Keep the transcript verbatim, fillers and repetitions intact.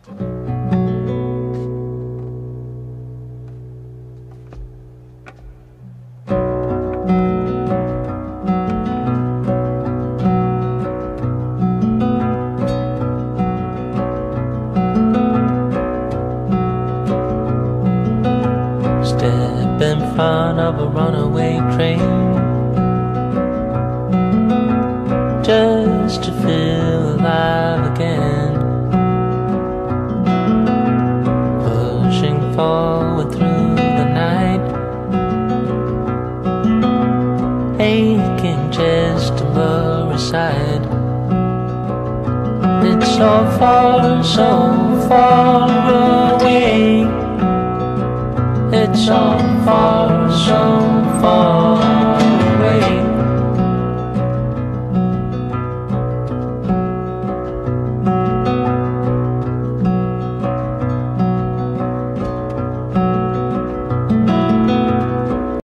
Step in front of a runaway train just to feel alive again, pushing forward through the night, aching just to lower aside. It's so far, so far away. It's so far, so far